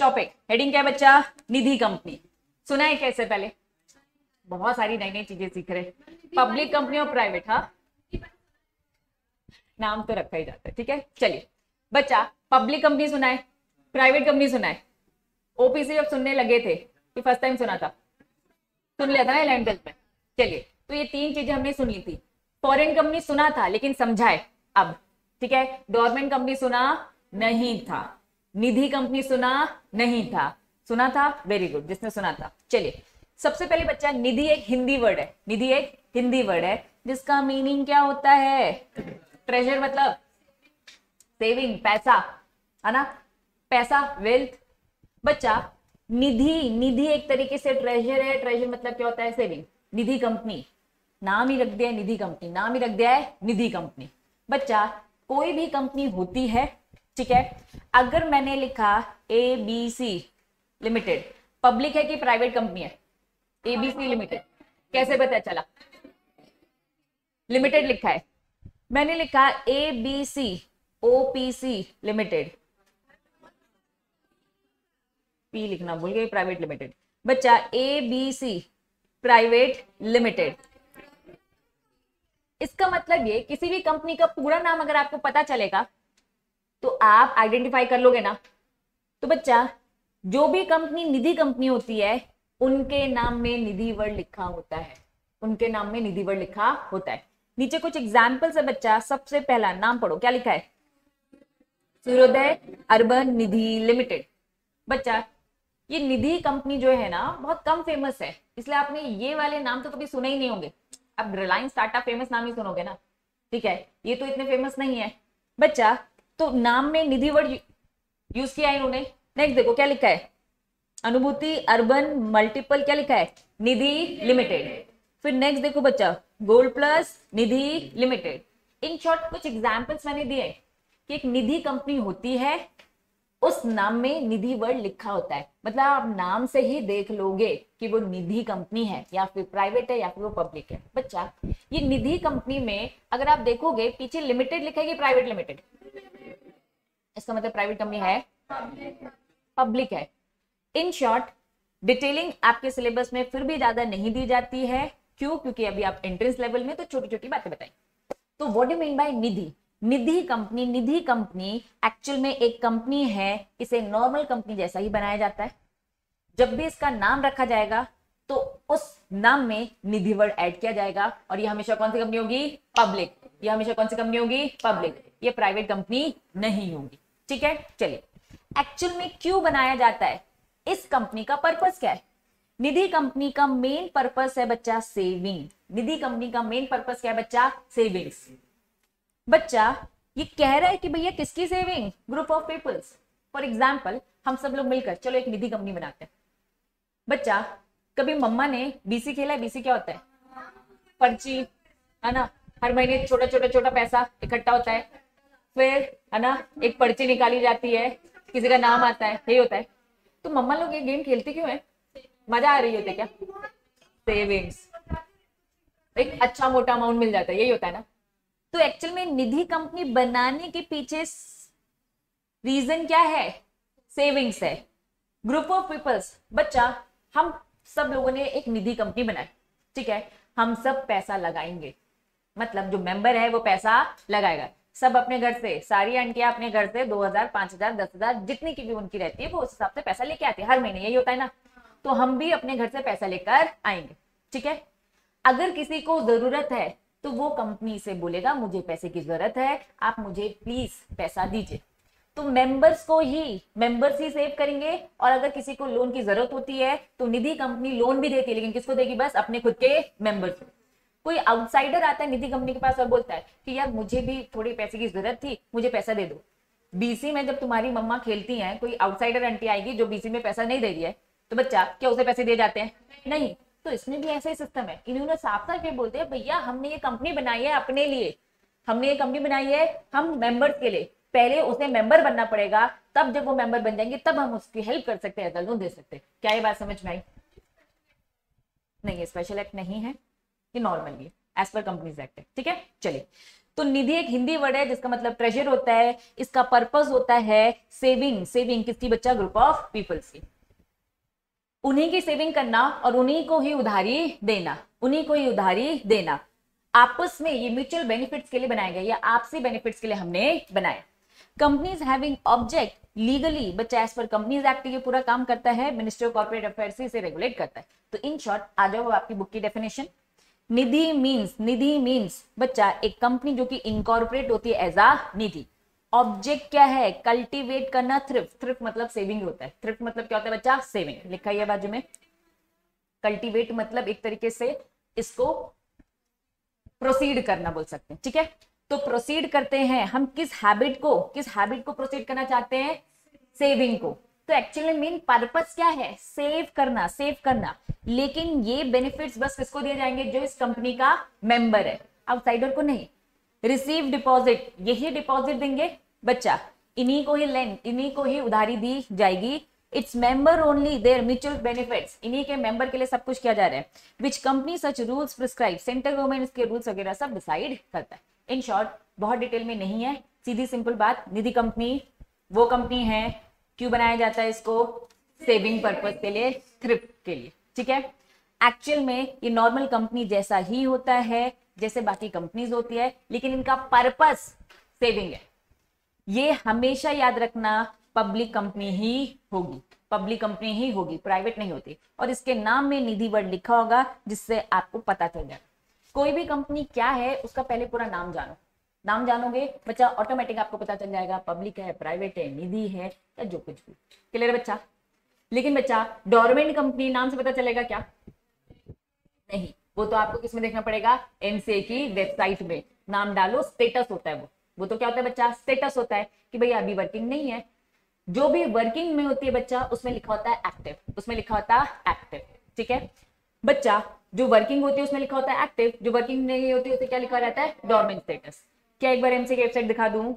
Topic heading क्या है बच्चा? निधि कंपनी। सुना है कैसे? पहले बहुत सारी नई नई चीजें सीख रहे। पब्लिक कंपनी और प्राइवेट, हाँ नाम तो रखा ही जाता है, ठीक है। चलिए बच्चा, पब्लिक कंपनी सुना है, प्राइवेट कंपनी सुना है। ओपीसी जब सुनने लगे थे कि फर्स्ट टाइम सुना था, सुन लिया था ना 11th में। चलिए, तो ये तीन चीजें हमने सुन ली थी। फॉरेन कंपनी सुना था लेकिन समझाए अब, ठीक है। गवर्नमेंट कंपनी सुना नहीं था, निधि कंपनी सुना नहीं था, सुना था, वेरी गुड जिसने सुना था। चलिए सबसे पहले बच्चा, निधि एक हिंदी वर्ड है, निधि एक हिंदी वर्ड है जिसका मीनिंग क्या होता है? ट्रेजर मतलब सेविंग, पैसा, है ना, पैसा, वेल्थ। बच्चा निधि, निधि एक तरीके से ट्रेजर है, ट्रेजर मतलब क्या होता है? सेविंग। निधि कंपनी, नाम ही रख दिया है निधि कंपनी, नाम ही रख दिया है निधि कंपनी। बच्चा कोई भी कंपनी होती है, ठीक है, अगर मैंने लिखा ABC लिमिटेड, पब्लिक है कि प्राइवेट कंपनी है? ABC लिमिटेड, कैसे पता चला? लिमिटेड लिखा है, मैंने लिखा ABC OPC लिमिटेड, पी लिखना भूल गए, प्राइवेट लिमिटेड। बच्चा ABC प्राइवेट लिमिटेड, इसका मतलब ये किसी भी कंपनी का पूरा नाम अगर आपको पता चलेगा तो आप आइडेंटिफाई कर लोगे ना। तो बच्चा जो भी कंपनी निधि कंपनी होती है उनके नाम में निधि वर्ड लिखा होता है, उनके नाम में निधि वर्ड लिखा होता है। नीचे कुछ एग्जाम्पल्स है बच्चा। सबसे पहला नाम पढ़ो, क्या लिखा है? सूर्योदय अर्बन निधि लिमिटेड। बच्चा ये निधि कंपनी जो है ना बहुत कम फेमस है, इसलिए आपने ये वाले नाम तो कभी सुने ही नहीं होंगे। अब रिलायंस टाटा फेमस नाम ही सुनोगे ना, ठीक है, ये तो इतने फेमस नहीं है। बच्चा तो नाम में निधि वर्ड यूज किया है इन्होंने। नेक्स्ट देखो क्या लिखा है? अनुभूति अर्बन मल्टीपल, क्या लिखा है? निधि लिमिटेड। फिर नेक्स्ट देखो बच्चा, gold plus Nidhi limited. In short कुछ एग्जाम्पल्स मैंने दिए कि एक निधि कंपनी होती है, उस नाम में निधि वर्ड लिखा होता है, मतलब आप नाम से ही देख लोगे कि वो निधि कंपनी है या फिर प्राइवेट है या फिर वो पब्लिक है। बच्चा ये निधि कंपनी में अगर आप देखोगे पीछे लिमिटेड लिखा है कि प्राइवेट लिमिटेड, इसका मतलब प्राइवेट कंपनी है, पब्लिक है। इन शॉर्ट डिटेलिंग आपके सिलेबस में फिर भी ज्यादा नहीं दी जाती है, क्यों? क्योंकि अभी आप एंट्रेंस लेवल में तो छोटी छोटी बातें बताई। तो what do mean by Nidhi? Nidhi company, Nidhi company actual में एक कंपनी है, इसे नॉर्मल कंपनी जैसा ही बनाया जाता है। जब भी इसका नाम रखा जाएगा तो उस नाम में निधि वर्ड ऐड किया जाएगा, और ये हमेशा कौन सी कंपनी होगी? पब्लिक। ये हमेशा कौन सी कंपनी होगी? पब्लिक। ये प्राइवेट कंपनी नहीं होगी, ठीक है। चलिए एक्चुअल में क्यों बनाया जाता है, इस कंपनी का पर्पस क्या है? निधि कंपनी का मेन पर्पस है बच्चा सेविंग। निधि कंपनी का मेन पर्पस क्या है बच्चा? सेविंग्स। बच्चा ये कह रहा है कि भैया किसकी saving? Group of peoples. For example हम सब लोग मिलकर चलो एक निधि कंपनी बनाते हैं। बच्चा कभी मम्मा ने बीसी खेला है? बीसी क्या होता है? पर्ची, है ना, हर महीने छोटा छोटा छोटा पैसा इकट्ठा होता है, फिर है ना एक पर्ची निकाली जाती है, किसी का नाम आता है, यही होता है। तो मम्मा लोग ये गेम खेलते क्यों है? मजा आ रही होती है क्या? सेविंग्स, एक अच्छा मोटा अमाउंट मिल जाता है, यही होता है ना। तो एक्चुअल में निधि कंपनी बनाने के पीछे रीजन क्या है? सेविंग्स है, ग्रुप ऑफ पीपल्स। बच्चा हम सब लोगों ने एक निधि कंपनी बनाई, ठीक है, हम सब पैसा लगाएंगे, मतलब जो मेंबर है वो पैसा लगाएगा, सब अपने घर से, सारी आंटियां अपने घर से 2000 5000 10,000 जितनी की भी उनकी रहती है वो उस हिसाब से पैसा लेके आती है हर महीने, यही होता है ना। तो हम भी अपने घर से पैसा लेकर आएंगे, ठीक है। अगर किसी को जरूरत है तो वो कंपनी से बोलेगा मुझे पैसे की जरूरत है, आप मुझे प्लीज पैसा दीजिए। तो मेंबर्स ही सेव करेंगे। और अगर किसी को लोन की जरूरत होती है तो निधि कंपनी लोन भी देती है, लेकिन किसको देगी? बस अपने खुद के मेंबर्स को। कोई आउटसाइडर आता है निधि कंपनी के पास और बोलता है कि यार मुझे भी थोड़ी पैसे की जरूरत थी, मुझे पैसा दे दो। बीसी में जब तुम्हारी मम्मा खेलती हैं, कोई आउटसाइडर आंटी आएगी जो बीसी में पैसा नहीं दे रही है, तो बच्चा क्या उसे पैसे दिए जाते हैं? नहीं। तो इसमें भी ऐसा ही सिस्टम है। इन्होंने साफ साफ ये बोलते हैं भैया हमने ये कंपनी बनाई है अपने लिए, हमने ये कंपनी बनाई है हम मेंबर्स के लिए, पहले उसे मेंबर बनना पड़ेगा, तब जब वो मेंबर बन जाएंगे तब हम उसकी हेल्प कर सकते हैं, लोन दे सकते हैं। क्या ये बात समझ में आई? नहीं, ये स्पेशल एक्ट नहीं है, ये normally as per companies act है, ठीक है। चलिए तो निधि एक हिंदी वर्ड है जिसका मतलब ट्रेजर होता है, इसका पर्पस होता है सेविंग। सेविंग किसकी बच्चा? ग्रुप ऑफ पीपल्स की। उन्हीं की सेविंग करना और उन्हीं को ही उधारी देना, उन्हीं को ही उधारी देना। आपस में ये म्यूचुअल बेनिफिट्स के लिए बनाया गया, या आपसी बेनिफिट्स के लिए हमने बनाया। कंपनीज हैविंग ऑब्जेक्ट लीगली, बच्चा एज पर कंपनीज एक्ट ये पूरा काम करता है, मिनिस्ट्री ऑफ कॉर्पोरेट अफेयर्स इसे रेगुलेट करता है। तो इन शॉर्ट आ जाओ आपकी बुक की डेफिनेशन। निधि मीन्स बच्चा एक कंपनी जो कि इनकॉर्पोरेट होती है एज अ निधि। ऑब्जेक्ट क्या है? कल्टीवेट करना, थ्रिफ्ट। थ्रिफ्ट मतलब सेविंग होता है। थ्रिफ्ट मतलब क्या होता है बच्चा? सेविंग। लिखा है बाजू में। कल्टीवेट मतलब एक तरीके से इसको प्रोसीड करना बोल सकते हैं, ठीक है। तो प्रोसीड करते हैं हम किस हैबिट को प्रोसीड करना चाहते हैं? सेविंग को। तो एक्चुअली मेन पर्पस क्या है? सेव करना। लेकिन ये बेनिफिट्स बस किसको दिए जाएंगे? जो इस कंपनी का मेंबर है, आउटसाइडर को नहीं। रिसीव डिपॉजिट, यही डिपॉजिट देंगे बच्चा, इन्हीं को ही लेंड, इन्हीं को ही उधारी दी जाएगी। Its member only their mutual benefits, इन्हीं के मेंबर के लिए सब कुछ किया जा रहा है। Which company such rules prescribe, central government इसके रूल्स वगैरह सब डिसाइड करता है। इन शॉर्ट बहुत डिटेल में नहीं है, सीधी सिंपल बात। निधि कंपनी वो कंपनी है, क्यों बनाया जाता है इसको? सेविंग पर्पस के लिए, थ्रिफ्ट के लिए, ठीक है। एक्चुअल में ये नॉर्मल कंपनी जैसा ही होता है जैसे बाकी कंपनीज होती है, लेकिन इनका पर्पस सेविंग है। ये हमेशा याद रखना, पब्लिक कंपनी ही होगी, प्राइवेट नहीं होती। और इसके नाम में निधि वर्ड लिखा होगा जिससे आपको पता चल जाए कोई भी कंपनी क्या है, उसका पहले पूरा नाम जानो। नाम जानोगे बच्चा, ऑटोमेटिक आपको पता चल जाएगा पब्लिक है, प्राइवेट है, निधि है, या जो कुछ भी। क्लियर है बच्चा? लेकिन बच्चा गवर्नमेंट कंपनी नाम से पता चलेगा क्या? नहीं, वो तो आपको किसमें देखना पड़ेगा? एमसीए की वेबसाइट में नाम डालो, स्टेटस होता है वो तो क्या होता है बच्चा? स्टेटस होता है कि भैया अभी वर्किंग नहीं है। जो भी वर्किंग में होती है बच्चा, उसमें लिखा होता है एक्टिव, ठीक है बच्चा। जो वर्किंग होती है उसमें लिखा होता है एक्टिव, जो वर्किंग नहीं होती है उसे क्या लिखा रहता है? Dormant status. क्या एक बार एमसीए की वेबसाइट दिखा दूं?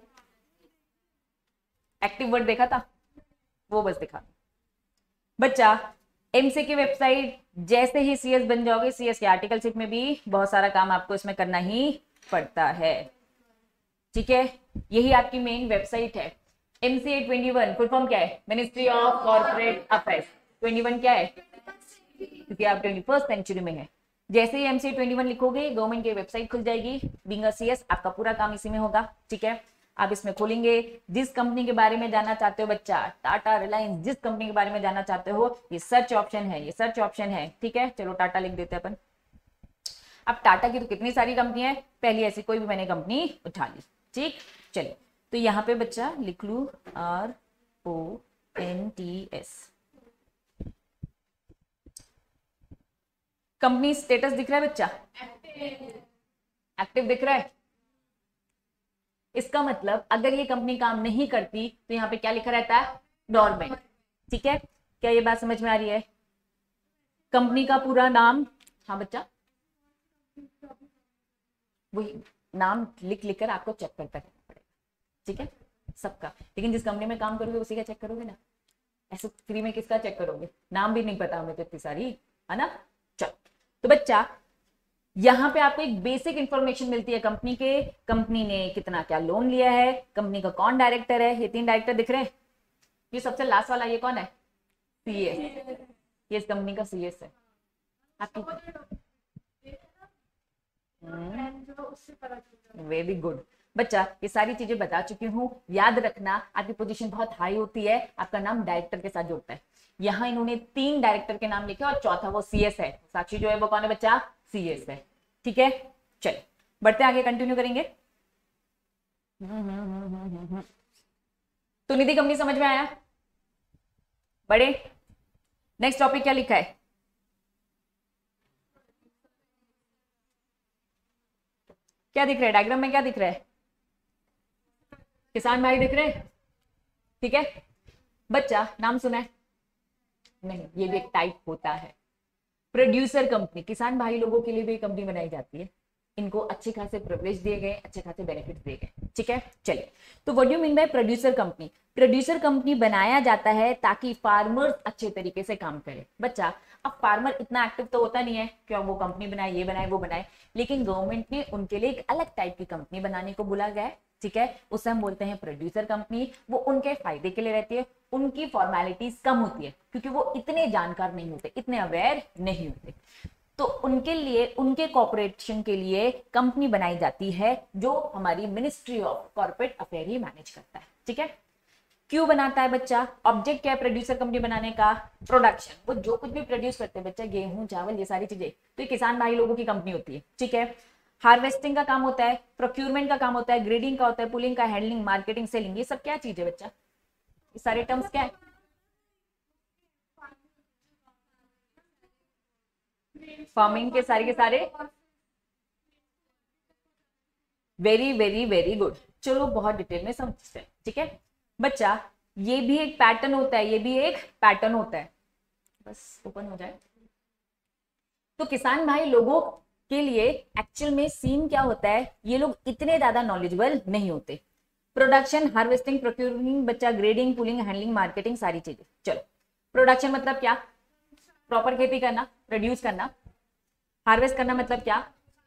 एक्टिव वर्ड देखा था, वो बस दिखा बच्चा। एमसीए की वेबसाइट जैसे ही सीएस बन जाओगे, सीएस के आर्टिकलशिप में भी बहुत सारा काम आपको इसमें करना ही पड़ता है, ठीक है। यही आपकी मेन वेबसाइट है। एमसीए 21 फुल फॉर्म क्या है? Ministry of corporate affairs. 21 क्या है? क्योंकि आप 21st सेंचुरी में है। जैसे ही एमसीए 21 लिखोगे, गवर्नमेंट की वेबसाइट खुल जाएगी। बीइंग अ सीएस आपका पूरा काम इसी में होगा, ठीक है। आप इसमें खोलेंगे, जिस कंपनी के बारे में जानना चाहते हो बच्चा, टाटा, रिलायंस, जिस कंपनी के बारे में जानना चाहते हो, ये सर्च ऑप्शन है, ठीक है। चलो टाटा लिख देते हैं अपन। अब टाटा की तो कितनी सारी कंपनी है, पहली ऐसी कोई भी मैंने कंपनी उठा ली, ठीक। चलिए, तो यहाँ पे बच्चा लिख लू RONTS। कंपनी स्टेटस दिख रहा है बच्चा? एक्टिव दिख रहा है। इसका मतलब अगर ये कंपनी काम नहीं करती तो यहाँ पे क्या लिखा रहता है? डोरमेंट, ठीक है। क्या ये बात समझ में आ रही है? कंपनी का पूरा नाम, हाँ बच्चा, वही नाम लिख कर आपको चेक करता करना पड़ेगा, ठीक है, सबका। लेकिन जिस कंपनी में काम करोगे उसी का चेक करोगे ना, ऐसे फ्री में किसका चेक करोगे? नाम भी नहीं पता हमें तो इतनी सारी, है ना। चलो, तो बच्चा यहाँ पे आपको एक बेसिक इंफॉर्मेशन मिलती है कंपनी के, कंपनी ने कितना क्या लोन लिया है, कंपनी का कौन डायरेक्टर है। ये 3 डायरेक्टर दिख रहे हैं। ये सबसे लास्ट वाला ये कौन है? सीएस। ये इस कंपनी का सीएस है आपकी। वेरी गुड बच्चा, ये सारी चीजें बता चुकी हूँ। याद रखना, आपकी पोजीशन बहुत हाई होती है, आपका नाम डायरेक्टर के साथ जुड़ता है। यहाँ इन्होंने 3 डायरेक्टर के नाम लिखे और चौथा वो सीएस है। साक्षी जो है वो कौन है बच्चा? सीएस है, ठीक है। चलिए बढ़ते आगे, कंटिन्यू करेंगे। तो निधि कंपनी समझ में आया? बड़े नेक्स्ट टॉपिक क्या लिखा है? क्या दिख रहा है डायग्राम में? क्या दिख रहा है? किसान भाई दिख रहे हैं, ठीक है। बच्चा नाम सुना है? नहीं, ये भी एक टाइप होता है। प्रोड्यूसर कंपनी, किसान भाई लोगों के लिए भी कंपनी बनाई जाती है, इनको अच्छे खासे प्रिविलेज दिए गए, अच्छे खासे बेनिफिट दिए गए। ठीक है, चलिए, तो what do mean by producer company? Producer company बनाया जाता है ताकि फार्मर्स अच्छे तरीके से काम करे। बच्चा, अब फार्मर इतना एक्टिव तो होता नहीं है कि वो कंपनी बनाए, ये बनाए, वो बनाए, लेकिन गवर्नमेंट ने उनके लिए एक अलग टाइप की कंपनी बनाने को बोला गया है। ठीक है, उसे हम बोलते हैं प्रोड्यूसर कंपनी। वो उनके फायदे के लिए रहती है, उनकी फॉर्मेलिटीज कम होती है क्योंकि वो इतने जानकार नहीं होते, इतने अवेयर नहीं होते, तो उनके लिए, उनके कॉर्पोरेशन के लिए कंपनी बनाई जाती है जो हमारी मिनिस्ट्री ऑफ कॉर्पोरेट अफेयर ही मैनेज करता है। ठीक है, क्यों बनाता है बच्चा? ऑब्जेक्ट क्या है प्रोड्यूसर कंपनी बनाने का? प्रोडक्शन। वो जो कुछ भी प्रोड्यूस करते हैं बच्चा, गेहूं, चावल, ये सारी चीजें, तो ये किसान भाई लोगों की कंपनी होती है। ठीक है, हार्वेस्टिंग का काम होता है, प्रोक्यूरमेंट का काम होता है, ग्रेडिंग का होता है, पुलिंग का, हैंडलिंग, मार्केटिंग, सेलिंग, ये सब क्या चीज है बच्चा? ये सारे टर्म्स क्या है? फार्मिंग के सारे वेरी वेरी वेरी गुड। चलो बहुत डिटेल में समझते हैं। ठीक है बच्चा, ये भी एक पैटर्न होता है, ये भी एक पैटर्न होता है, बस ओपन हो जाए। तो किसान भाई लोगों के लिए एक्चुअल में सीन क्या होता है, ये लोग इतने ज्यादा नॉलेजेबल नहीं होते। प्रोडक्शन, हार्वेस्टिंग, प्रोक्यूरिंग बच्चा, ग्रेडिंग, पुलिंग, हैंडलिंग, मार्केटिंग, सारी चीजें। चलो, प्रोडक्शन मतलब क्या? प्रॉपर खेती करना, प्रोड्यूस करना। हार्वेस्ट करना मतलब क्या?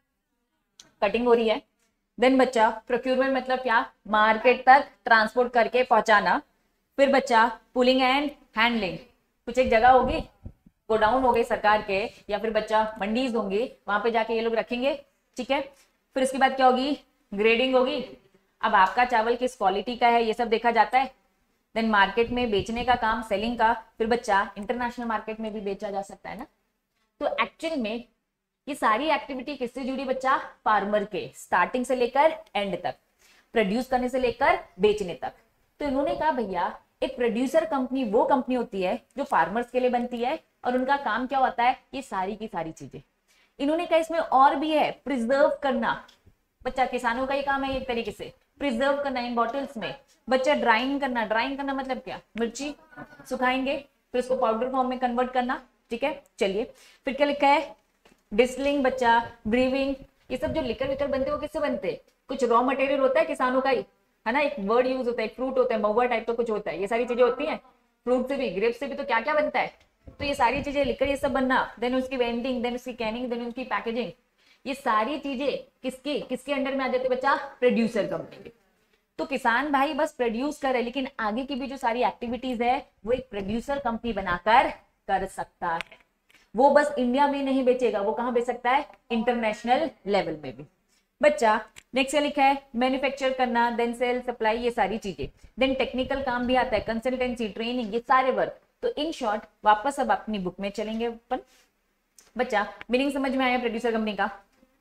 कटिंग हो रही है। देन बच्चा, प्रोक्यूरमेंट मतलब क्या? मार्केट तक ट्रांसपोर्ट करके पहुंचाना। फिर बच्चा, पुलिंग एंड हैंडलिंग, कुछ एक जगह होगी, गोडाउन हो गए सरकार के, या फिर बच्चा मंडीज होंगी, वहां पे जाके ये लोग रखेंगे। ठीक है, फिर उसके बाद क्या होगी? ग्रेडिंग होगी। अब आपका चावल किस क्वालिटी का है ये सब देखा जाता है। देन मार्केट में बेचने का काम, सेलिंग का। फिर बच्चा, इंटरनेशनल मार्केट में भी बेचा जा सकता है ना। तो एक्चुअल में ये सारी एक्टिविटी किससे जुड़ी बच्चा? फार्मर के, स्टार्टिंग से लेकर एंड तक, प्रोड्यूस करने से लेकर बेचने तक। तो इन्होंने कहा भैया एक प्रोड्यूसर कंपनी वो कंपनी होती है जो फार्मर्स के लिए बनती है, और उनका काम क्या होता है? ये सारी की सारी चीजें। इन्होंने कहा इसमें और भी है, प्रिजर्व करना। बच्चा, किसानों का ही काम है एक तरीके से प्रिजर्व करना इन बॉटल्स में। बच्चा, ड्राइंग करना। ड्राइंग करना मतलब क्या? मिर्ची सुखाएंगे, फिर उसको पाउडर फॉर्म में कन्वर्ट करना। ठीक है, चलिए, फिर क्या लिखा है? डिस्टिलिंग बच्चा, ब्रीविंग, ये सब जो लिकर विकर बनते हैं वो किससे बनते हैं? कुछ रॉ मटेरियल होता है किसानों का ही, है ना। एक वर्ड यूज होता है, एक फ्रूट होता है, महुआ टाइप का कुछ होता है, ये सारी चीजें होती हैं। फ्रूट से भी, ग्रेप से भी तो क्या क्या बनता है, तो ये सारी चीजें लिकर ये सब बनना। देन उसकी वेंडिंग, देन उसकी कैनिंग, देन उसकी पैकेजिंग, ये सारी चीजें किसके किसके अंडर में आ जाते बच्चा? प्रोड्यूसर कंपनी के। तो किसान भाई बस प्रोड्यूस कर रहे, लेकिन आगे की भी जो सारी एक्टिविटीज है वो एक प्रोड्यूसर कंपनी बनाकर कर सकता है। वो बस इंडिया में नहीं बेचेगा, वो कहां बेच सकता है? इंटरनेशनल लेवल में भी। बच्चा, नेक्स्ट क्या लिखा है? मैन्युफैक्चर करना, देन सेल, सप्लाई, ये सारी चीजें। देन टेक्निकल काम भी आता है, कंसल्टेंसी, ट्रेनिंग, ये सारे वर्क। तो इन शॉर्ट वापस अब अपनी बुक में चलेंगे अपन। बच्चा, मीनिंग समझ में आया प्रोड्यूसर कंपनी का?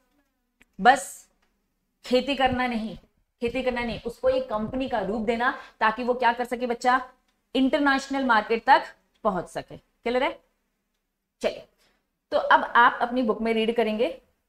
बस खेती करना नहीं, खेती करना नहीं, उसको एक कंपनी का रूप देना ताकि वो क्या कर सके बच्चा? इंटरनेशनल मार्केट तक पहुंच सके। क्लियर है? चलिए, तो अब आप अपनी बुक में रीड करेंगे,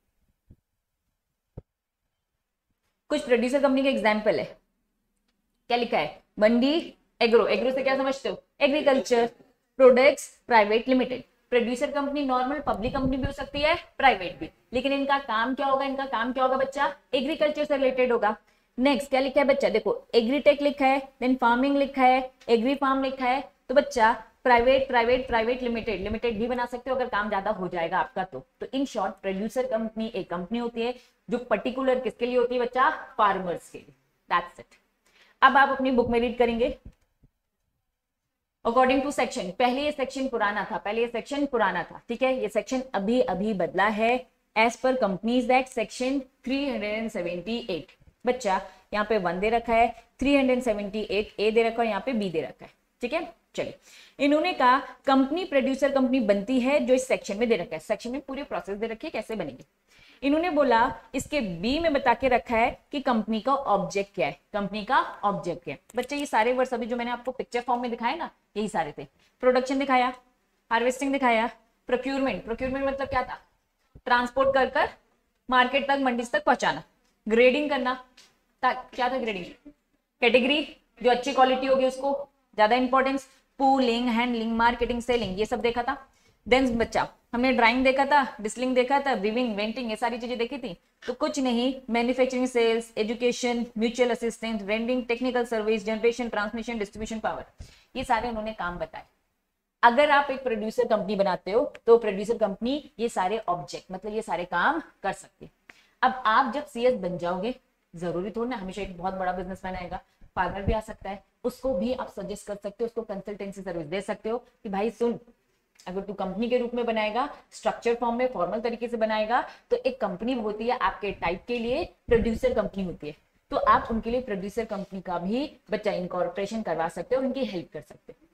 कुछ प्रोड्यूसर कंपनी के एग्जाम्पल है। क्या लिखा है? मंडी एग्रो, एग्रो से क्या समझते हो? Agriculture products private limited. Producer company normal public company भी हो सकती है, प्राइवेट भी, लेकिन इनका काम क्या होगा? इनका काम क्या होगा बच्चा? एग्रीकल्चर से रिलेटेड होगा। नेक्स्ट क्या लिखा है बच्चा? देखो, एग्रीटेक लिखा है, देन फार्मिंग लिखा है, एग्री फार्म लिखा है। तो बच्चा, private private private limited, limited भी बना सकते हो अगर काम ज्यादा हो जाएगा आपका तो इन शॉर्ट प्रोड्यूसर कंपनी एक कंपनी होती है जो पर्टिकुलर किसके लिए होती है बच्चा? फार्मर्स के लिए। That's it. अब आप अपनी बुक में रीड करेंगे अकॉर्डिंग टू सेक्शन। पहले ये सेक्शन पुराना था, पहले ये सेक्शन पुराना था, ठीक है। ये सेक्शन अभी अभी बदला है as per companies act section 378। बच्चा, यहाँ पे 1 दे रखा है, 378 ए दे रखा है, यहाँ पे बी दे रखा है, ठीक है। चलिए, इन्होंने कहा कंपनी प्रोड्यूसर कंपनी बनती है जो इस सेक्शन में दे रखा है। सेक्शन में पूरी प्रोसेस दे रखी है कैसे बनेगी। इन्होंने बोला इसके बी में बता के रखा है कि कंपनी का ऑब्जेक्ट क्या है, कंपनी का ऑब्जेक्ट क्या है। बच्चे, ये सारे वर्ड्स अभी जो मैंने आपको पिक्चर फॉर्म में दिखाए ना, यही सारे थे। प्रोडक्शन दिखाया, हार्वेस्टिंग दिखाया, प्रोक्यूरमेंट, प्रोक्यूरमेंट मतलब क्या था? ट्रांसपोर्ट कर कर मार्केट तक, मंडी तक पहुंचाना। ग्रेडिंग करना क्या था? ग्रेडिंग कैटेगरी, जो अच्छी क्वालिटी होगी उसको ज्यादा importance. Pooling, handling, marketing, selling, ये सब देखा था। देन बच्चा, हमने ड्राइंग देखा था, डिस्टिलिंग देखा था, ब्रीविंग, वेंटिंग, ये सारी चीजें देखी थी। तो कुछ नहीं, manufacturing, sales, education, mutual assistance, rendering, technical service, generation, transmission, distribution, power, ये सारे उन्होंने काम बताए। अगर आप एक प्रोड्यूसर कंपनी बनाते हो तो प्रोड्यूसर कंपनी ये सारे ऑब्जेक्ट मतलब ये सारे काम कर सकती है। अब आप जब सीएस बन जाओगे, जरूरी थोड़ा ना हमेशा एक बहुत बड़ा बिजनेसमैन आएगा, फार्मर भी आ सकता है, उसको भी आप सजेस्ट कर सकते हो, उसको कंसल्टेंसी सर्विस दे सकते हो कि भाई सुन, अगर तू कंपनी के रूप में बनाएगा, स्ट्रक्चर फॉर्म में फॉर्मल तरीके से बनाएगा, तो एक कंपनी होती है आपके टाइप के लिए, प्रोड्यूसर कंपनी होती है, तो आप उनके लिए प्रोड्यूसर कंपनी का भी बच्चा इनकॉर्पोरेशन करवा सकते हो, उनकी हेल्प कर सकते हो।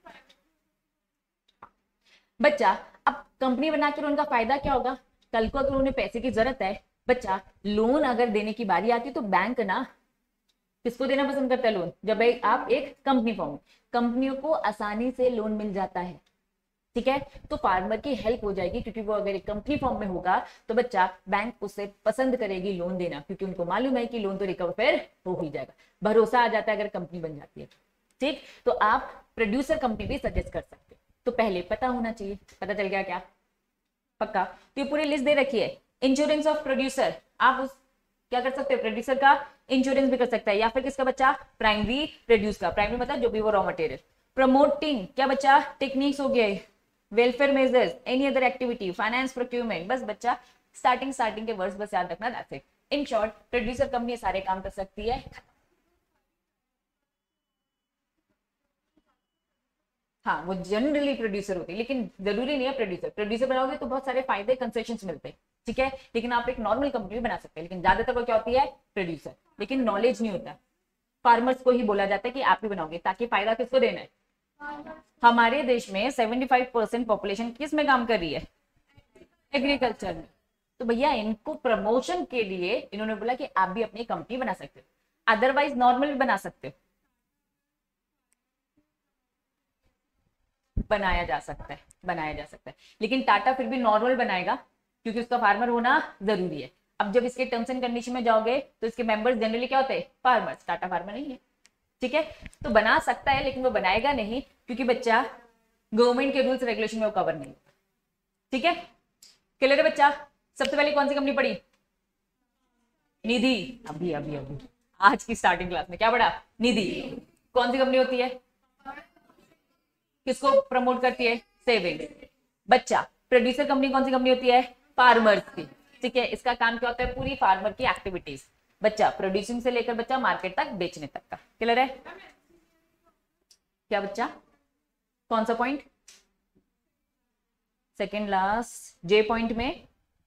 बच्चा अब कंपनी बनाकर उनका फायदा क्या होगा, कल को अगर उन्हें पैसे की जरूरत है, बच्चा लोन अगर देने की बारी आती है तो बैंक ना किसको देना पसंद करता है लोन, जब आप एक कंपनी फॉर्म, कंपनियों को आसानी से लोन मिल जाता है, ठीक है, तो फार्मर की हेल्प हो जाएगी, क्योंकि वो अगर एक कंपनी फॉर्म में होगा तो बच्चा बैंक उसे पसंद करेगी लोन देना, क्योंकि उनको मालूम है कि लोन तो रिकवर फिर हो ही जाएगा, भरोसा आ जाता है अगर कंपनी बन जाती है। ठीक, तो आप प्रोड्यूसर कंपनी भी सजेस्ट कर सकते हो, तो पहले पता होना चाहिए, पता चल गया क्या, पक्का। तो ये पूरी लिस्ट दे रखी है। इंश्योरेंस ऑफ प्रोड्यूसर, आप उस क्या कर सकते हो, प्रोड्यूसर का इंश्योरेंस भी कर सकता है, या फिर किसका बच्चा, प्राइमरी प्रोड्यूस का, प्राइमरी मतलब जो भी वो रॉ मटेरियल। प्रमोटिंग क्या बच्चा, टेक्निक्स हो गए, welfare measures, any other activity, finance, procurement, बस बच्चा स्टार्टिंग के वर्ड्स बस याद रखना, that's it. In short producer company सारे काम कर सकती है। हाँ, वो जनरली प्रोड्यूसर होती है, लेकिन जरूरी नहीं है प्रोड्यूसर, प्रोड्यूसर बनाओगे तो बहुत सारे फायदे कंसेशंस मिलते हैं, ठीक है, लेकिन आप एक नॉर्मल कंपनी भी बना सकते हैं, लेकिन ज्यादातर वो क्या होती है, प्रोड्यूसर, लेकिन नॉलेज नहीं होता, फार्मर्स को ही बोला जाता है कि आप ही बनाओगे, ताकि फायदा किसको देना है। हमारे देश में 75% पॉपुलेशन किस में काम कर रही है, एग्रीकल्चर में, तो भैया इनको प्रमोशन के लिए इन्होंने बोला कि आप भी अपनी कंपनी बना सकते हो, अदरवाइज नॉर्मल भी बना सकते हो, बनाया जा सकता है, बनाया जा सकता है, लेकिन टाटा फिर भी नॉर्मल बनाएगा, क्योंकि उसका फार्मर होना जरूरी है। अब जब इसके टर्म्स एंड कंडीशन में जाओगे तो इसके मेंबर्स जनरली क्या होते हैं, फार्मर्स, टाटा फार्मर नहीं है, ठीक है, तो बना सकता है लेकिन वो बनाएगा नहीं, क्योंकि बच्चा गवर्नमेंट के रूल्स रेगुलेशन में वो कवर नहीं होता, ठीक है, क्लियर है बच्चा। सबसे पहले कौन सी कंपनी पढ़ी, निधि, अभी अभी अभी आज की स्टार्टिंग क्लास में क्या पढ़ा, निधि, कौन सी कंपनी होती है, किसको प्रमोट करती है, सेविंग। बच्चा प्रोड्यूसर कंपनी कौन सी कंपनी होती है, फार्मर्स की, ठीक है, इसका काम क्या होता है, पूरी फार्मर की एक्टिविटीज, बच्चा प्रोड्यूसिंग से लेकर बच्चा मार्केट तक बेचने तक का, क्लियर है क्या बच्चा, कौन सा point, second last J point में।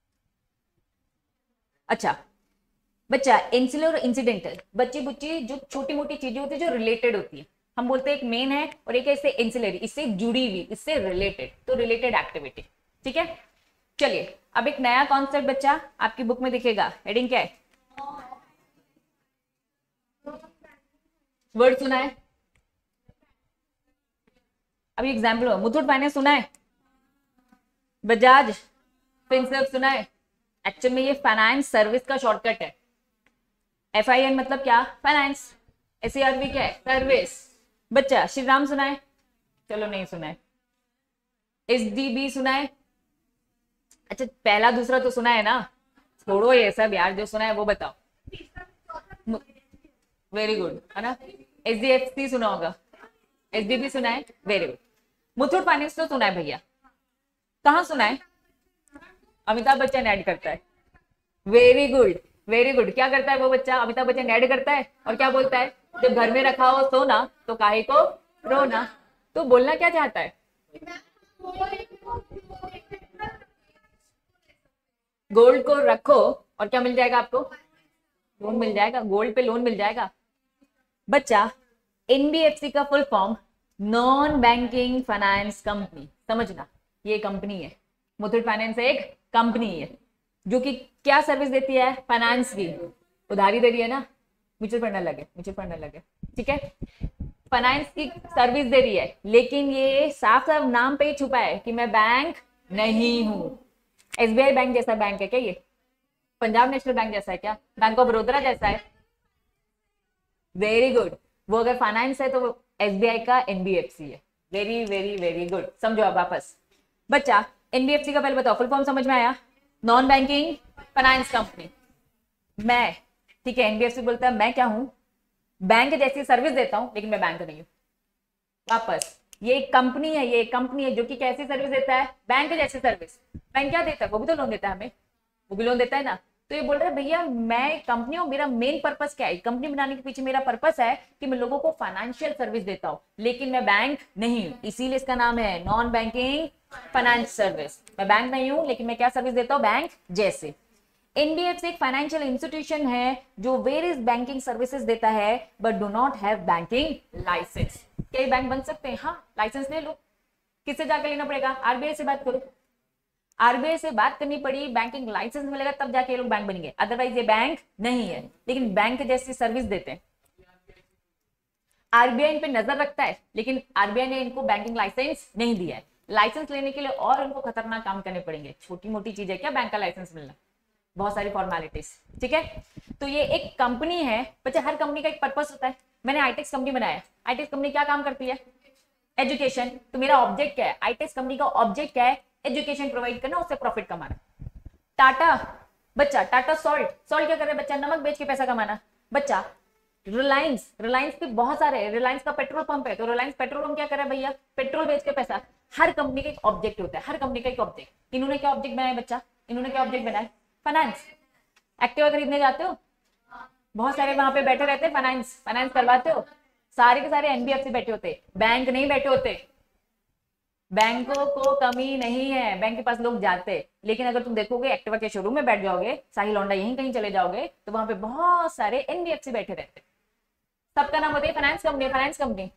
अच्छा बच्चा इंसुलर और इंसिडेंटल, बच्ची बुच्ची जो छोटी मोटी चीजें होती है जो रिलेटेड होती है, हम बोलते हैं एक मेन है और एक है इससे इंसुलरी, इससे जुड़ी हुई, इससे रिलेटेड, तो रिलेटेड एक्टिविटी, ठीक है। चलिए अब एक नया कॉन्सेप्ट बच्चा आपकी बुक में दिखेगा, हेडिंग क्या है, वर्ड सुना है, अभी एग्जाम्पल हो, मुथूट फाइनेंस सुना है, बजाज फिनसर्व सुना है, एक्चुअल में ये फाइनेंस सर्विस का शॉर्टकट है, FIN मतलब क्या, फाइनेंस, SERV क्या है, सर्विस। बच्चा श्रीराम सुना है, चलो नहीं सुना है, SDB सुना है, अच्छा पहला दूसरा तो सुना है ना, छोड़ो ये सब यार, जो सुना है वो बताओ, वेरी गुड है ना, HDFC सुना होगा, SDB सुना है, वेरी गुड। मुथूट फाइनेंस तो सुना है भैया, कहाँ सुना है, अमिताभ बच्चन ऐड करता है, वेरी गुड वेरी गुड, क्या करता है वो बच्चा, अमिताभ बच्चन ऐड करता है और क्या बोलता है, जब घर में रखा हो सोना तो काहे को रोना, तो बोलना क्या चाहता है, गोल्ड को रखो और क्या मिल जाएगा आपको, लोन मिल जाएगा, गोल्ड पे लोन मिल जाएगा। बच्चा NBFC का full form non banking finance company, समझना ये कंपनी है, मुथूट फाइनेंस एक कंपनी है जो कि क्या सर्विस देती है, फाइनेंस की, उधारी दे रही है ना, म्यूचुअल फंड अलग है, ठीक है, फाइनेंस की सर्विस दे रही है, लेकिन ये साफ साफ नाम पे ही छुपा है कि मैं बैंक नहीं हूं। SBI बैंक जैसा बैंक है क्या ये, पंजाब नेशनल बैंक जैसा है क्या, बैंक ऑफ बड़ौदा जैसा है, वेरी गुड, वो अगर फाइनेंस है तो SBI का NBFC है, वेरी वेरी वेरी गुड, समझो अब वापस। बच्चा एनबीएफसी का पहले बताओ फुल फॉर्म समझ में आया? Non banking finance company. मैं, ठीक है, एनबीएफसी बोलता है मैं क्या हूं, बैंक जैसी सर्विस देता हूं, लेकिन मैं बैंक नहीं हूं। वापस, ये एक कंपनी है, ये एक कंपनी है जो कि कैसी सर्विस देता है, बैंक जैसी सर्विस। बैंक क्या देता है, वो भी तो लोन देता है हमें, वो भी लोन देता है ना। तो ये बोल रहे हैं भैया मैं कंपनी हूं, मेरा मेन पर्पस क्या है, कंपनी बनाने के पीछे मेरा पर्पस है कि मैं लोगों को फाइनेंशियल सर्विस देता हूं, लेकिन मैं बैंक नहीं हूं, इसीलिए इसका नाम है नॉन बैंकिंग फाइनेंस सर्विस। मैं बैंक नहीं हूं, लेकिन मैं क्या सर्विस देता हूं, बैंक जैसे। एनबीएफसी एक फाइनेंशियल इंस्टीट्यूशन है जो वेरियस बैंकिंग सर्विसेज देता है but do not have banking licence. क्या बैंक बन सकते हैं? हाँ, लाइसेंस ले लो। किससे जाकर लेना पड़ेगा? आरबीआई से बात करो। आरबीआई से बात करनी पड़ी, बैंकिंग लाइसेंस मिलेगा तब जाके ये लोग बैंक बनेंगे, अदरवाइज ये बैंक नहीं है, लेकिन बैंक जैसी सर्विस देते हैं। आरबीआई इन पे नजर रखता है, लेकिन आरबीआई ने इनको बैंकिंग लाइसेंस नहीं दिया है। लाइसेंस लेने के लिए और उनको खतरनाक काम करने पड़ेंगे। छोटी मोटी चीज है क्या बैंक का लाइसेंस मिलना, बहुत सारी फॉर्मेलिटीज, ठीक है। तो ये एक कंपनी है बच्चा, हर कंपनी का एक पर्पस होता है। मैंने आईटेक्स कंपनी बनाया, आईटेक्स कंपनी क्या काम करती है, एजुकेशन। तो मेरा ऑब्जेक्ट क्या है, आईटेक्स कंपनी का ऑब्जेक्ट क्या है, एजुकेशन प्रोवाइड करना, उससे प्रॉफिट कमाना। टाटा, बच्चा टाटा सॉल्ट, सॉल्ट क्या कर रहे हैं बच्चा, नमक बेच के पैसा कमाना। बच्चा रिलायंस, रिलायंस के बहुत सारे, रिलायंस का पेट्रोल पंप है, तो रिलायंस पेट्रोल पंप क्या कर रहा है भैया, पेट्रोल बेच के पैसा। हर कंपनी का एक ऑब्जेक्ट होता है, हर कंपनी का एक ऑब्जेक्ट। इन्होंने क्या ऑब्जेक्ट बनाया बच्चा, इन्होंने क्या ऑब्जेक्ट बनाया, फाइनेंस। एक्टिवा खरीदने जाते हो, बहुत सारे वहां पे बैठे रहते हैं, फाइनेंस, फाइनेंस करवाते हो, सारे के सारे एनबीएफसी बैठे होते, बैंक नहीं बैठे होते। बैंकों को कमी नहीं है, बैंक के पास लोग जाते, लेकिन अगर तुम देखोगे एक्टिवा के शोरूम में बैठ जाओगे, साहिल होंडा यहीं कहीं चले जाओगे, तो वहां पे बहुत सारे एनबीएफसी बैठे रहते। सबका नाम होता है फाइनेंस कंपनी, फाइनेंस कंपनी।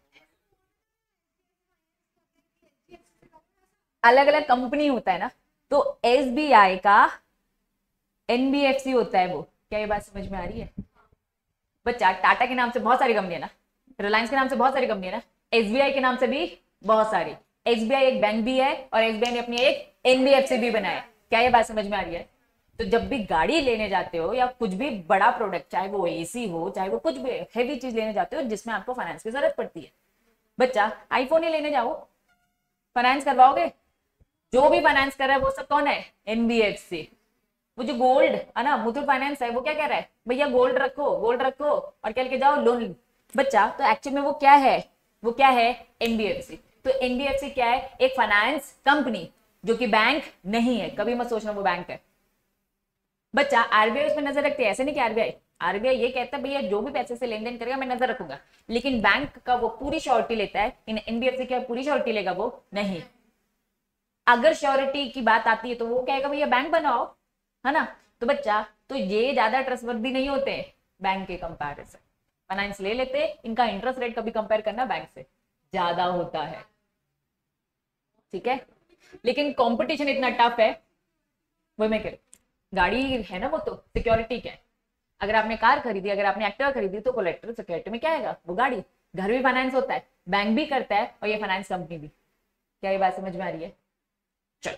अलग अलग कंपनी होता है ना, तो एसबीआई का एनबीएफसी होता है वो। क्या ये बात समझ में आ रही है बच्चा? टाटा के नाम से बहुत सारी कंपनी है ना, रिलायंस के नाम से बहुत सारी कंपनी है ना, एसबीआई के नाम से भी बहुत सारी। एसबीआई एक बैंक भी है और एसबीआई ने अपनी एक एनबीएफसी भी बनाया। क्या ये बात समझ में आ रही है? तो जब भी गाड़ी लेने जाते हो या कुछ भी बड़ा प्रोडक्ट, चाहे वो एसी हो, चाहे वो कुछ भी हैवी चीज लेने जाते हो जिसमें आपको फाइनेंस की जरूरत पड़ती है, बच्चा आईफोन ही लेने जाओ, फाइनेंस करवाओगे? जो भी फाइनेंस कर रहा है वो सब कौन है, एनबीएफसी। वो जो गोल्ड है ना, मुथूट फाइनेंस है, वो क्या कह रहा है भैया गोल्ड रखो, गोल्ड रखो और क्या लेके जाओ, लोन। बच्चा तो एक्चुअल में वो क्या है, वो क्या है, एनबीएफसी। तो एनबीएफसी क्या है, एक फाइनेंस कंपनी जो कि बैंक नहीं है। कभी मत सोचना वो बैंक है। बच्चा आरबीआई उसमें नजर रखती है, ऐसे नहीं कि आरबीआई, आरबीआई ये कहता है भैया जो भी पैसे से लेन देन करेगा मैं नजर रखूंगा, लेकिन बैंक का वो पूरी श्योरिटी लेता है। इन एनबीएफसी क्या पूरी श्योरिटी लेगा वो नहीं। अगर श्योरिटी की बात आती है तो वो कहेगा भैया बैंक बनाओ, है ना। तो बच्चा तो ये ज्यादा ट्रस्टवर्दी नहीं होते हैं बैंक के कंपैरिजन। फाइनेंस ले लेते, इनका इंटरेस्ट रेट कभी कंपेयर करना बैंक से ज्यादा होता है, ठीक है। लेकिन कंपटीशन इतना टफ है, वो मैं कह, गाड़ी है ना, वो तो सिक्योरिटी क्या है। अगर आपने कार खरीदी, अगर आपने एक्टिवा खरीदी, तो कोलेक्टर सिक्योरिटी में क्या आएगा, वो गाड़ी। घर भी फाइनेंस होता है, बैंक भी करता है और ये फाइनेंस कंपनी भी। क्या ये बात समझ में आ रही है? चलो,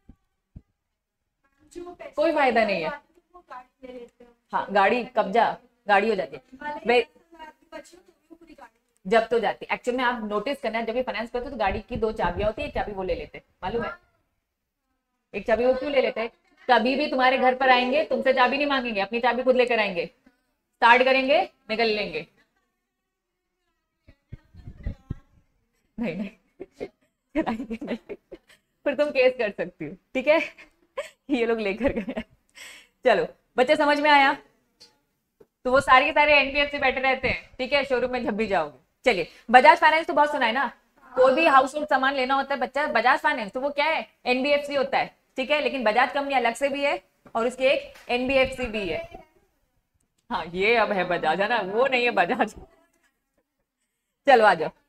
कोई फायदा नहीं है। हाँ, गाड़ी कब्जा, गाड़ी हो जाती है जब तो जाती। एक्चुअल में आप नोटिस करना, जब भी फाइनेंस करते हो तो गाड़ी की दो चाबियां होती है, एक चाबी वो ले लेते, मालूम है? एक चाबी वो क्यों ले लेते हैं? कभी भी तुम्हारे घर पर आएंगे, तुमसे चाबी नहीं मांगेंगे, अपनी चाबी खुद लेकर आएंगे, स्टार्ट करेंगे, निकल लेंगे। नहीं नहीं फिर तुम केस कर सकती हो, ठीक है। ये लोग लेकर गए। चलो बच्चे, समझ में आया? तो वो सारे के सारे एनबीएफसी बैठे रहते हैं, ठीक है, शोरूम में जब भी जाओगे। चलिए, बजाज फाइनेंस तो बहुत सुना है ना, कोई भी हाउस होल्ड सामान लेना होता है बच्चा, बजाज फाइनेंस, तो वो क्या है, एनबीएफसी होता है, ठीक है। लेकिन बजाज कंपनी अलग से भी है और उसकी एक एनबीएफसी भी है। हाँ, ये अब है बजाज, है ना, वो नहीं है बजाज। चलो आ जाओ।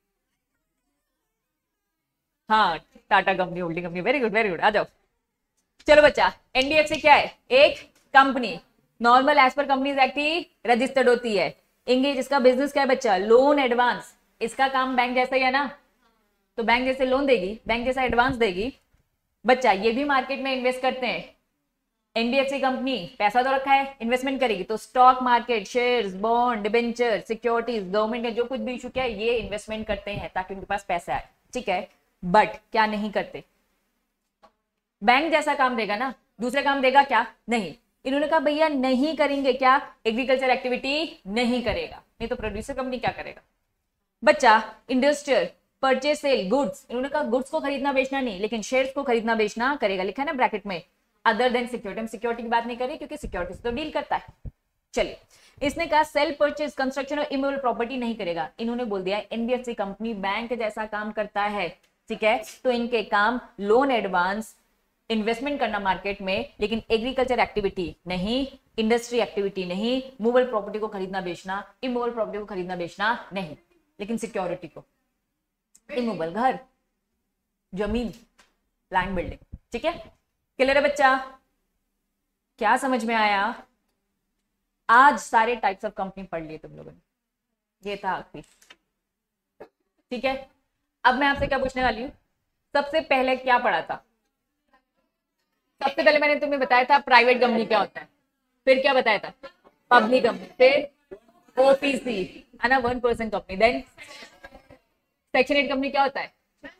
हाँ, Tata company, holding company, very good very good, आ जाओ। चलो बच्चा, एनबीएफसी क्या है, एक कंपनी, normal as per companies act ही रजिस्टर्ड होती है। इंगेज, इसका बिजनेस क्या है बच्चा, लोन एडवांस। इसका काम बैंक जैसा ही है ना, तो बैंक जैसे लोन देगी, बैंक जैसा एडवांस देगी। बच्चा ये भी मार्केट में इन्वेस्ट करते हैं। एनबीएफसी कंपनी पैसा तो रखा है, इन्वेस्टमेंट करेगी, तो stock market, shares, bond, debenture, securities, government ने जो कुछ भी इशू किया है, ये इन्वेस्टमेंट करते हैं ताकि उनके पास पैसा आए, ठीक है। बट क्या नहीं करते, बैंक जैसा काम देगा ना, दूसरा काम देगा क्या? नहीं। इन्होंने कहा भैया नहीं करेंगे, क्या? एग्रीकल्चर एक्टिविटी नहीं करेगा। नहीं तो प्रोड्यूसर कंपनी क्या करेगा बच्चा? Industrial, purchase, sale, goods. इन्होंने कहा गुड्स को खरीदना बेचना नहीं, लेकिन शेयर्स को खरीदना बेचना करेगा, लिखा है ना ब्रैकेट में। अदर देन सिक्योरिटी, हम सिक्योरिटी की बात नहीं करें क्योंकि सिक्योरिटी से तो डील करता है। चलिए, इसने कहा सेल, परचेज, कंस्ट्रक्शन और इमूवेबल प्रॉपर्टी नहीं करेगा। इन्होंने बोल दिया एनबीएफसी कंपनी बैंक जैसा काम करता है, ठीक है, तो इनके काम लोन एडवांस, इन्वेस्टमेंट करना मार्केट में, लेकिन एग्रीकल्चर एक्टिविटी नहीं, इंडस्ट्री एक्टिविटी नहीं, मूवेबल प्रॉपर्टी को खरीदना बेचना, इमूवेबल प्रॉपर्टी को खरीदना बेचना नहीं, लेकिन सिक्योरिटी को, इमूवेबल घर, जमीन, लैंड, बिल्डिंग। ठीक है, क्लियर है बच्चा? क्या समझ में आया? आज सारे टाइप्स ऑफ कंपनी पढ़ लिए तुम लोगों ने, ये था आखिरी। ठीक है, अब मैं आपसे क्या पूछने वाली हूं, सबसे पहले क्या पढ़ा था? सबसे पहले मैंने तुम्हें बताया था प्राइवेट कंपनी क्या होता है, फिर क्या बताया था? पब्लिक कंपनी, फिर ओपीसी है ना, 1% कंपनी। देन सेक्शन 8 कंपनी क्या होता है?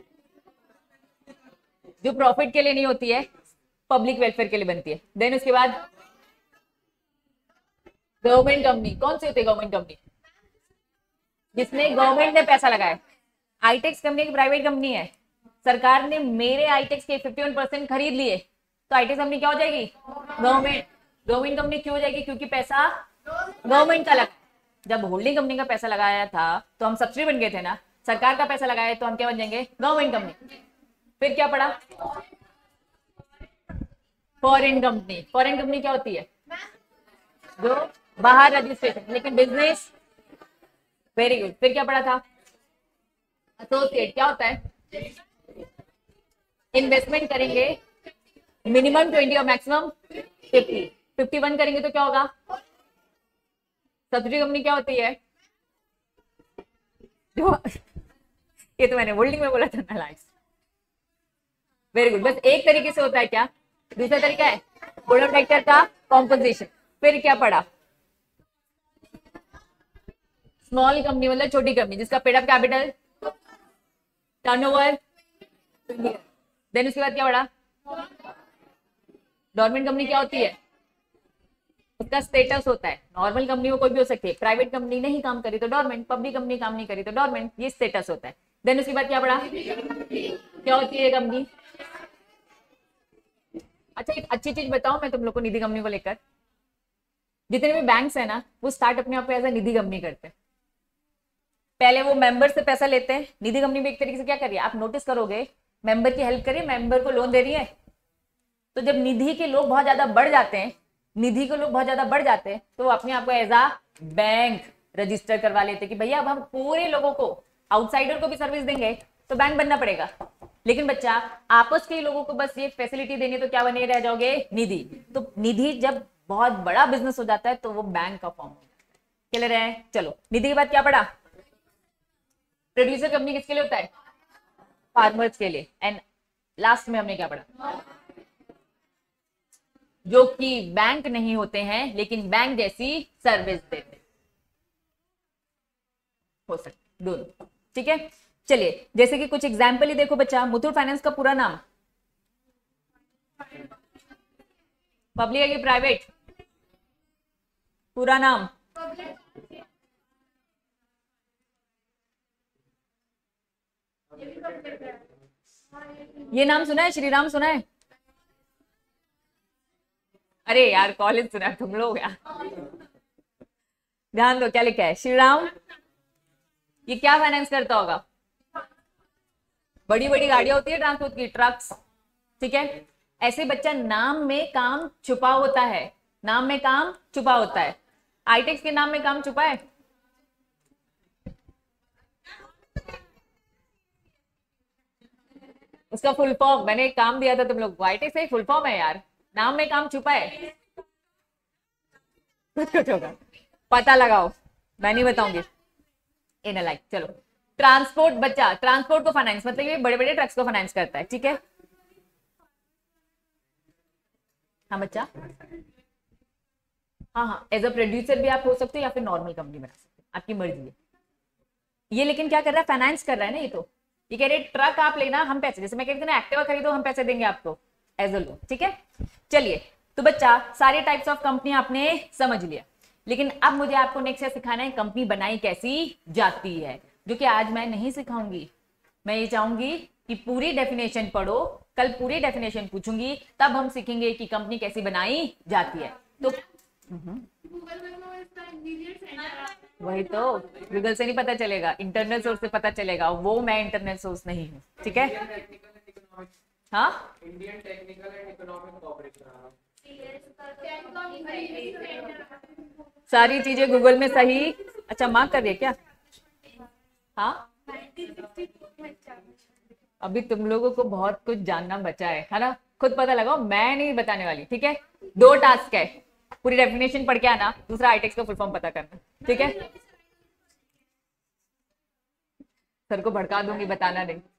जो प्रॉफिट के लिए नहीं होती है, पब्लिक वेलफेयर के लिए बनती है। देन उसके बाद गवर्नमेंट कंपनी, कौन सी होती है गवर्नमेंट कंपनी? जिसमें गवर्नमेंट ने पैसा लगाया। आईटेक्स कंपनी एक प्राइवेट कंपनी है, सरकार ने मेरे आईटेक्स के 51% खरीद लिए, तो आईटेक्स कंपनी क्या हो जाएगी? गवर्नमेंट। गवर्नमेंट कंपनी क्यों हो जाएगी? क्योंकि पैसा गवर्नमेंट का लगा। जब होल्डिंग कंपनी का पैसा लगाया था तो हम सब्सिडी बन गए थे ना, सरकार का पैसा लगाया तो हम क्या बन जाएंगे? Government company. फिर क्या पढ़ा? Foreign company. फॉरेन कंपनी क्या होती है? जो बाहर रजिस्ट्रेशन, लेकिन बिजनेस। Very good. फिर क्या पढ़ा था? एसोसिएट क्या होता है? इन्वेस्टमेंट करेंगे मिनिमम 20 और मैक्सिमम 50। 51 करेंगे तो क्या होगा? सब्सिडी कंपनी क्या होती है? जो ये तो मैंने होल्डिंग में बोला था ना लास्ट। Very good. बस एक तरीके से होता है क्या? दूसरा तरीका है बोर्ड ऑफ डायरेक्टर का कॉम्पोजिशन। फिर क्या पढ़ा? स्मॉल कंपनी मतलब छोटी कंपनी जिसका paid up capital, turnover. Then उसके बाद क्या पढ़ा? डोरमेंट कंपनी क्या होती है? उसका स्टेटस होता है। नॉर्मल कंपनी वो कोई भी हो सकती है, प्राइवेट कंपनी नहीं काम करी तो डोरमेंट, पब्लिक कंपनी काम नहीं करी तो डोरमेंट, ये स्टेटस होता है। देन उसके बाद क्या पढ़ा? क्या होती है कंपनी? अच्छा, एक अच्छी चीज बताओ मैं तुम लोग को निधि कंपनी को लेकर। जितने भी बैंक्स है ना, वो स्टार्ट अपने आप को एज ए निधि कंपनी करते हैं। पहले वो मेंबर से पैसा लेते हैं। निधि कंपनी भी एक तरीके से क्या कर रही है, आप नोटिस करोगे, मेंबर की हेल्प करिए, मेंबर को लोन दे रही है। तो जब निधि के लोग बहुत ज्यादा बढ़ जाते हैं, निधि के लोग बहुत ज्यादा बढ़ जाते हैं, तो वो अपने आप को एज आ बैंक रजिस्टर करवा लेते कि भैया अब हम पूरे लोगों को, आउटसाइडर को भी सर्विस देंगे तो बैंक बनना पड़ेगा। लेकिन बच्चा आपस के लोगों को बस ये फैसिलिटी देनी, तो क्या बने रह जाओगे? निधि। तो निधि जब बहुत बड़ा बिजनेस हो जाता है तो वो बैंक का फॉर्म हो जाता है। क्लियर है? चलो, निधि के बाद क्या पढ़ा? प्रोड्यूसर कंपनी किसके लिए होता है? फार्मर्स के लिए। एंड लास्ट में हमने क्या पढ़ा? जो कि बैंक नहीं होते हैं लेकिन बैंक जैसी सर्विस देते हो सकते दोनों। ठीक है, चलिए जैसे कि कुछ एग्जाम्पल ही देखो बच्चा। मुथूट फाइनेंस का पूरा नाम? पब्लिक है कि प्राइवेट? पूरा नाम? ये नाम सुना है? श्रीराम सुना है? अरे यार कॉलेज सुना है तुम लोग यार। ध्यान दो क्या लिखा है, श्रीराम। ये क्या फाइनेंस करता होगा? बड़ी बड़ी गाड़ियां होती है ट्रांसपोर्ट की, ट्रक्स। ठीक है, ऐसे बच्चा नाम में काम छुपा होता है, नाम में काम छुपा होता है। आईटेक्स के नाम में काम छुपा है? उसका फुल फॉर्म मैंने एक काम दिया था तुम लोग को, आईटेक्स का एक फुल फॉर्म है यार, नाम में काम छुपा है। कुछ होगा, पता लगाओ, मैं नहीं बताऊंगी। इन लाइक चलो, ट्रांसपोर्ट बच्चा, ट्रांसपोर्ट को फाइनेंस मतलब ये बड़े बड़े ट्रक्स को फाइनेंस करता है। ठीक है, हाँ बच्चा, हाँ हाँ, एज अ प्रोड्यूसर भी आप हो सकते हो या फिर नॉर्मल कंपनी बना सकते हो, आपकी मर्जी है। ये लेकिन क्या कर रहा है? फाइनेंस कर रहा है ना। ये तो ये कह रहे ट्रक आप लेना, हम पैसे, जैसे मैं कहती हूँ ना एक्टिवा खरीदो हम पैसे देंगे आपको, एज अ लोन, ठीक है। चलिए, तो बच्चा सारे टाइप्स ऑफ कंपनी आपने समझ लिया, लेकिन अब मुझे आपको नेक्स्ट सिखाना है कंपनी बनाई कैसी जाती है, जो कि आज मैं नहीं सिखाऊंगी। मैं ये चाहूंगी कि पूरी डेफिनेशन पढ़ो, कल पूरी डेफिनेशन पूछूंगी, तब हम सीखेंगे कि कंपनी कैसी बनाई जाती है। तो वही तो, गूगल से नहीं पता चलेगा, इंटरनल सोर्स से पता चलेगा, वो मैं इंटरनल सोर्स नहीं हूँ, ठीक है। हाँ, Indian technical and economic corporation, सारी चीजें गूगल में सही। अच्छा, मार्क कर दिया क्या? हाँ, अभी तुम लोगों को बहुत कुछ जानना बचा है ना, खुद पता लगाओ, मैं नहीं बताने वाली, ठीक है। 2 टास्क है, पूरी डेफिनेशन पढ़ के आना, दूसरा आईटेक्स का फुल फॉर्म पता करना, ठीक है। सर को भड़का दूंगी, बताना नहीं।